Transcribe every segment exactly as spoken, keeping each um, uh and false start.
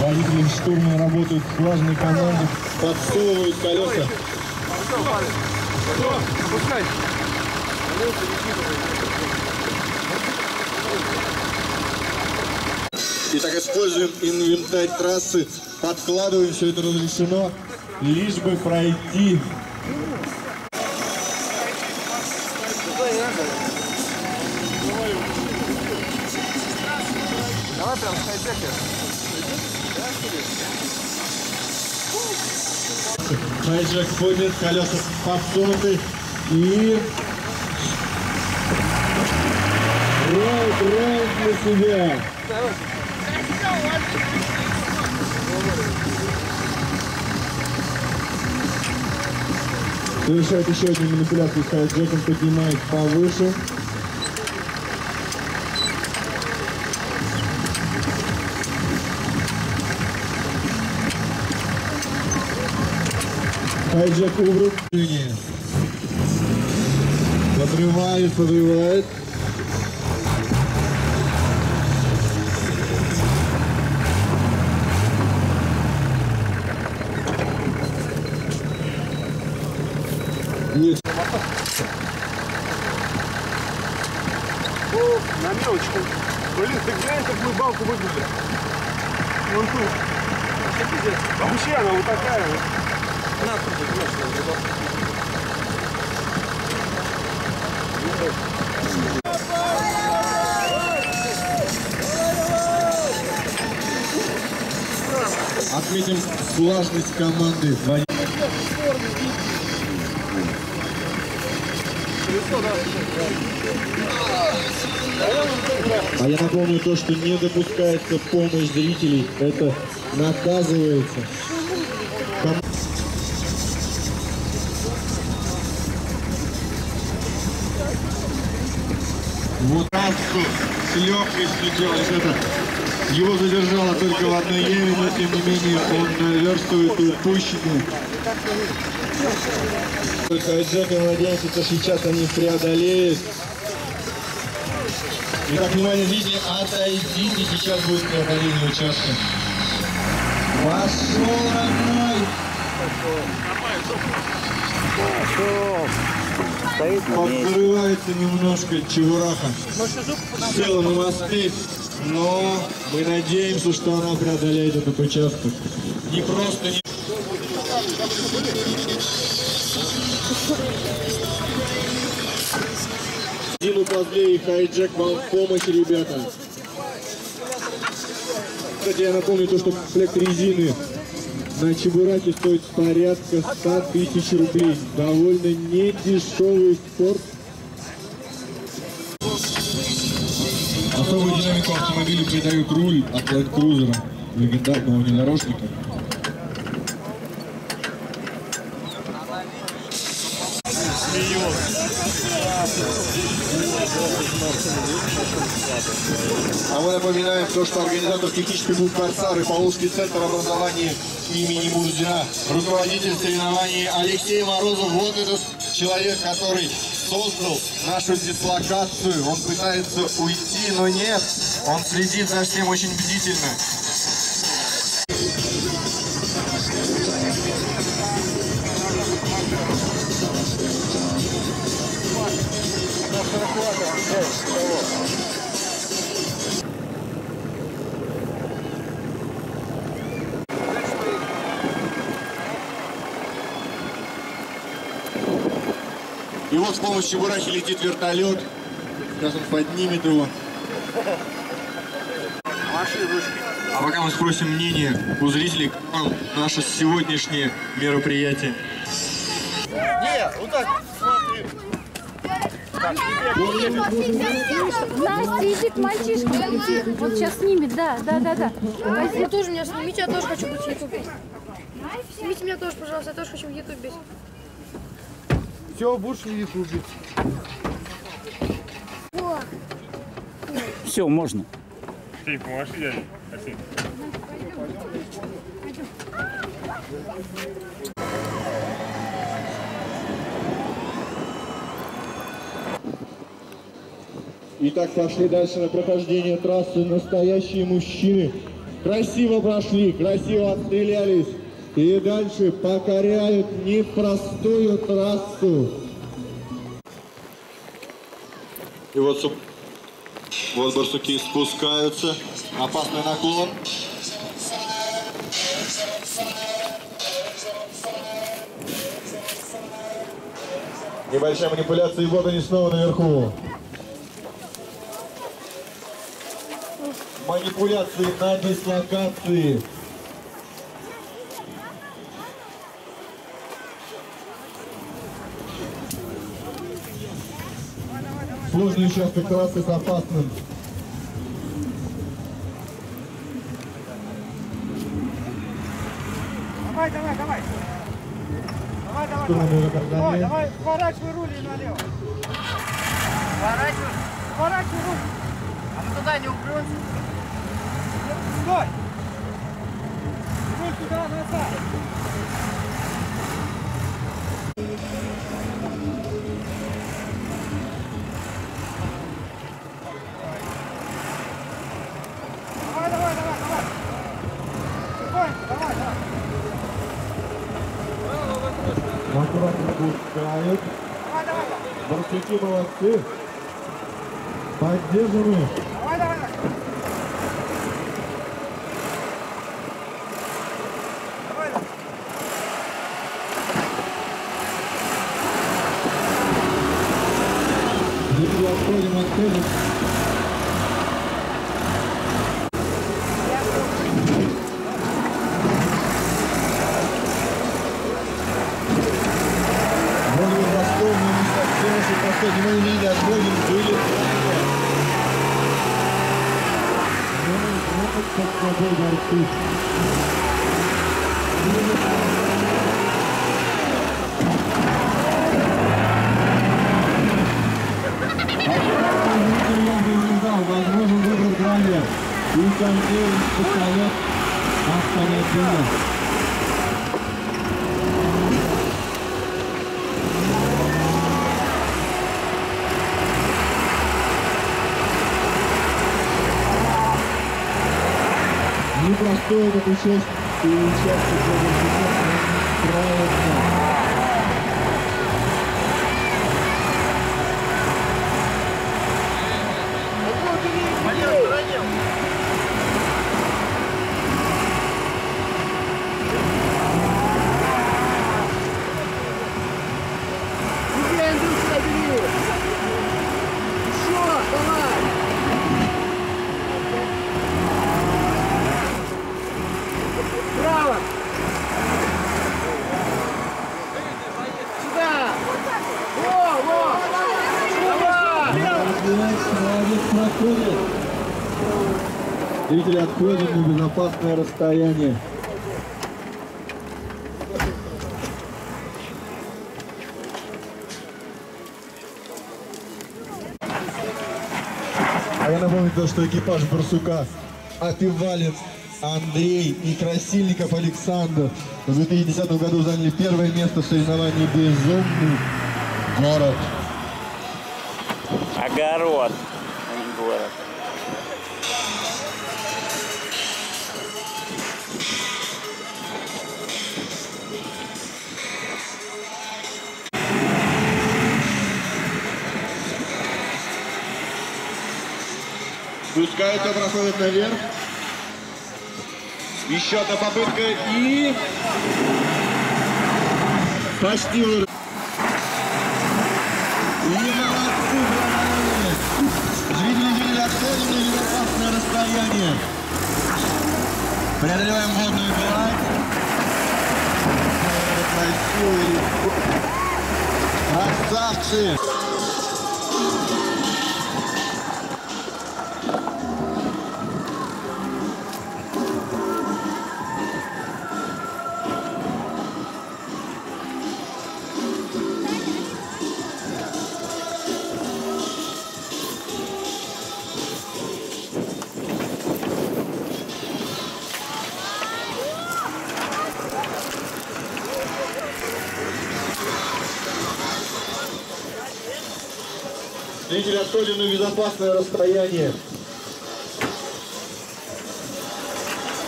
Водители штурмана работают в слаженной команде, подсовывают колеса. Итак, используем инвентарь трассы, подкладываем, все это разрешено, лишь бы пройти. Давай прям с хайджека. Хайджек поднят, колеса подсунуты и... Раунд, раунд для себя. Совершает еще одну манипуляцию с хайджеком, поднимает повыше. Хайджек убрал. Подрывает, подрывает. Нет. О, на мелочку. Блин, ты глянь, как мы балку выгрузили. Вон тут. Вообще она вот такая вот. Отметим слаженность команды. А я напомню то, что не допускается помощь зрителей. Это наказывается. Вот трассу с легкостью делаешь это. Его задержало только в одной яме, но тем не менее он наверстывает упущенное. Хайджек, мы надеемся, что сейчас они преодолеют. Итак, внимание, зрители, отойдите, сейчас будет преодоление участка. Пошел, родной! Подзрывается немножко чебураха. Села на мосты, но мы надеемся, что она преодолеет этот участок. Не просто не... Дину Позле и Хайджек вам в помощь, ребята. Кстати, я напомню то, что комплект резины на чебураке стоит порядка ста тысяч рублей. Довольно недешевый спорт. Особую динамику автомобилю придает руль от Land Cruiser, легендарного внедорожника. А мы напоминаем то, что организатор технический клуб «Корсар» и Поволжский центр образования имени Мурзина, руководитель соревнований Алексей Морозов. Вот этот человек, который создал нашу дислокацию. Он пытается уйти, но нет. Он следит за всем очень бдительно. И вот с помощью чебурахи летит вертолет. Сейчас он поднимет его. А пока мы спросим мнение у зрителей, как наше сегодняшнее мероприятие. Не, вот так, смотри. Настя, иди к мальчишке, иди. Вот сейчас снимет, да, да, да, да. Вы тоже меня снимите, я тоже хочу быть в ютубе. Снимите меня тоже, пожалуйста, я тоже хочу в ютубе. Все, будешь в ютубе. Все, можно. Ты помаши, дядя. Спасибо. Итак, пошли дальше на прохождение трассы настоящие мужчины. красиво прошли, красиво отстрелялись. И дальше покоряют непростую трассу. И вот, вот барсуки спускаются. Опасный наклон. Небольшая манипуляция, и вот они снова наверху. Манипуляции на дислокации. Сложный участок трассы с опасным. Давай, давай, давай. Давай, давай, давай. Ой, давай, поворачивай руль и налево. Поворачивай. Поворачивай руль. А мы туда не упремся. Стой. Руль туда, назад. Давай, давай, давай, давай. Спокойно, давай, давай. Аккуратно пускают. Давай, давай, давай. Барсуки молодцы. Поддерживаем. Давай, давай, давай. Давай, давай. Теперь отходим от цели. Вроде бы Ростов, но не совсем, если последний мы увидели, отходим, были. Ну, вот как собой борцы. Возможно выбрать драйвер и контейнер пистолет автомобиля. Непростой этот участок и участок правильно. Зрители отходят на безопасное расстояние. А я напомню то, что экипаж барсука Опивалин Андрей и Красильников Александр в две тысячи десятом году заняли первое место в соревновании «Безумный город». Огород, а не город. Спускаются, проходят наверх. Еще одна попытка и... Почти уже. И молодцы, браво! Зрители видели, отходим на безопасное расстояние. Преодолеваем водную гладь. Красиво и легко. Красавцы! Зрители, отходим на безопасное расстояние.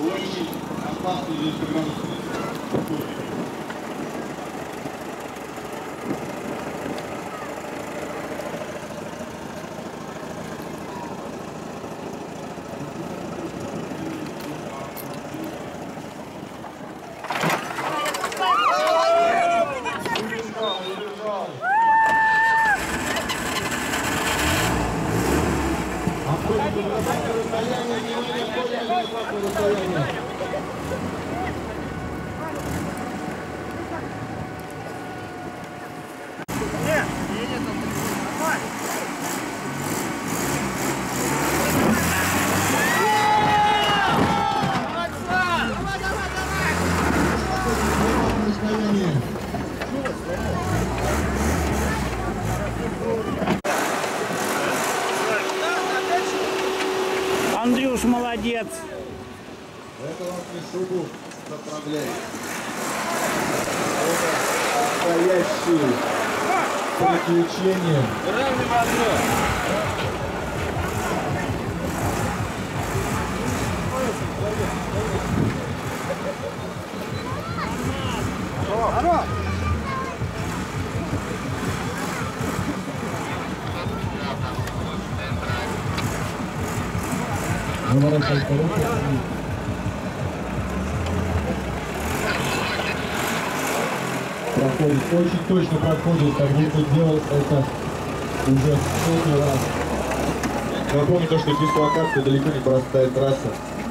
очень опасный девяносто градусов. Андрюш, молодец. Это вас не шубу заправляет. Это настоящие приключения. Проходит, очень точно проходит, как будто делал это уже сотни раз. Напомню то, что дислокация далеко не простая трасса.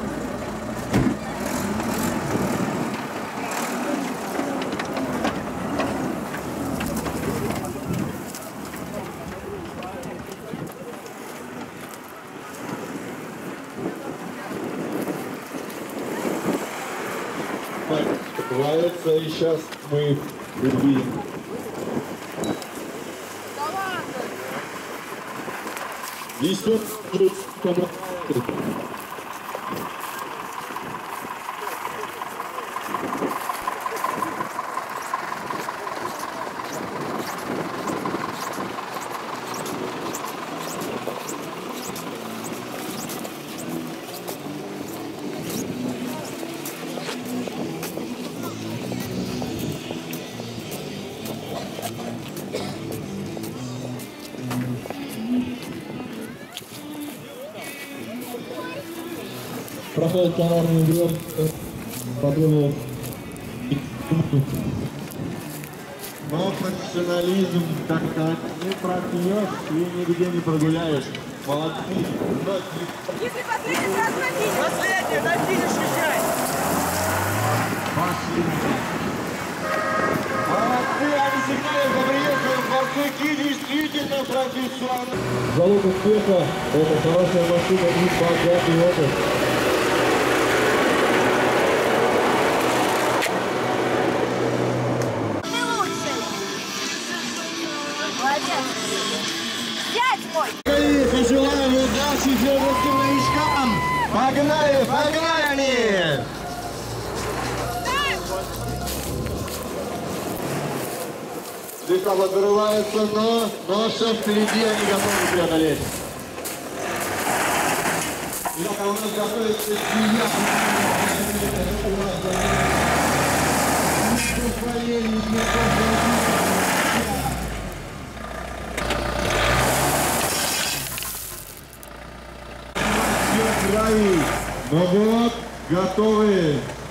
Открывается, и сейчас мы их увидим. Несет проходит канарный игрок, подумал. Но профессионализм, так сказать, не пропьешь и нигде не прогуляешь. Молодцы. Если последний раз на финиш. Последний, на финиш езжай. Пошли. Молодцы, они Сергеевка приехали в Барсуки, действительно профессионал. Залог успеха – это хорошая машина и богатый опыт. Желаем удачи федерским новичкам! Погнали, погнали! Слегка подрывается, но, но все впереди, они готовы преодолеть. Итак, а у нас готовится семья. Ну вот, готовы.